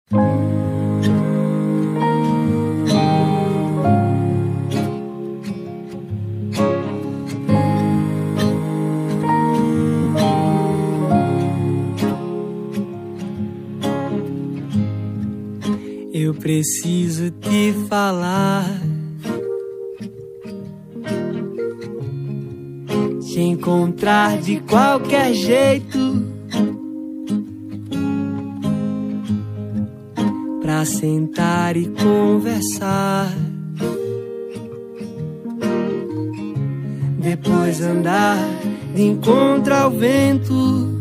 Eu preciso te falar, te encontrar de qualquer jeito, pra sentar e conversar, depois andar de encontro ao vento.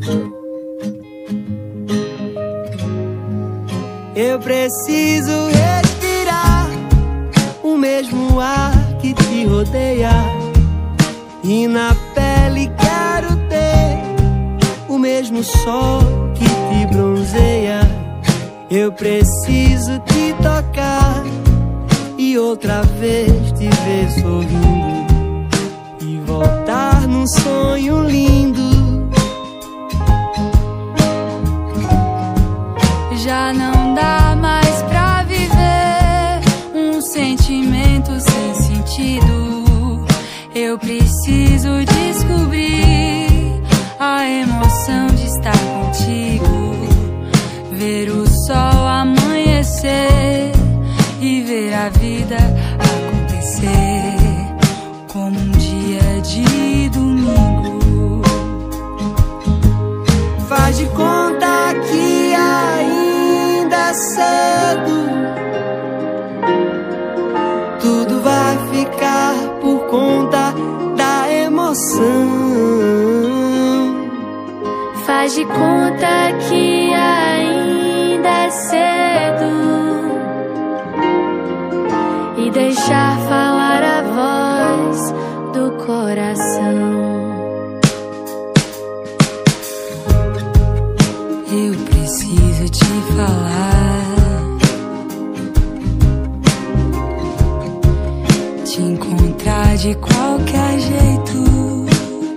Eu preciso respirar o mesmo ar que te rodeia, e na pele quero ter o mesmo sol que te bronzeia. Eu preciso te tocar e outra vez te ver sorrindo, e voltar num sonho lindo. Já não dá mais pra viver um sentimento sem sentido. Eu preciso descobrir a emoção de estar contigo, ver o sol amanhecer e ver a vida acontecer como um dia de domingo. Faz de conta que ainda é cedo, tudo vai ficar por conta da emoção. Faz de conta que ainda é cedo e deixar falar a voz do coração. Eu preciso te falar, te encontrar de qualquer jeito,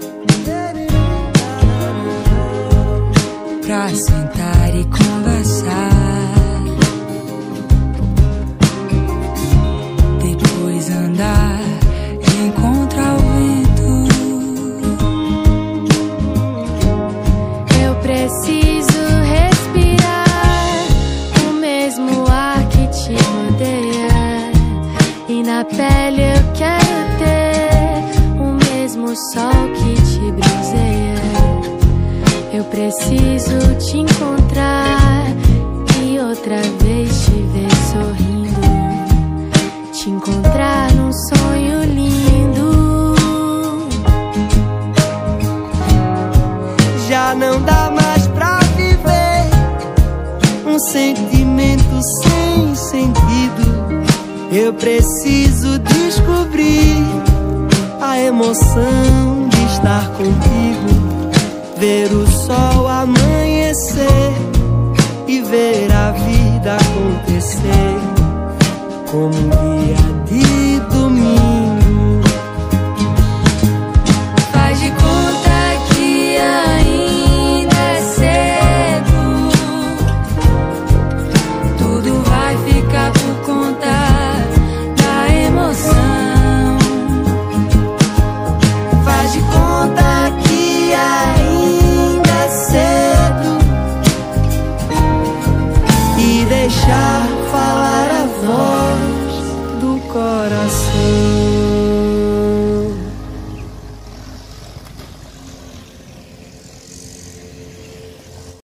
pra sentar e conversar, depois andar de encontro ao vento. Eu preciso respirar o mesmo ar que te rodeia, e na pele eu quero ter o mesmo sol que te bronzeia. Eu preciso te encontrar e outra vez te ver sorrindo, te encontrar num sonho lindo. Já não dá mais pra viver um sentimento sem sentido. Eu preciso descobrir a emoção de estar contigo, ver o sol amanhecer e ver a vida acontecer como um dia de domingo. Faz de conta que ainda é cedo, tudo vai ficar por conta da emoção. Faz de conta que ainda é cedo e deixar falar a voz do coração.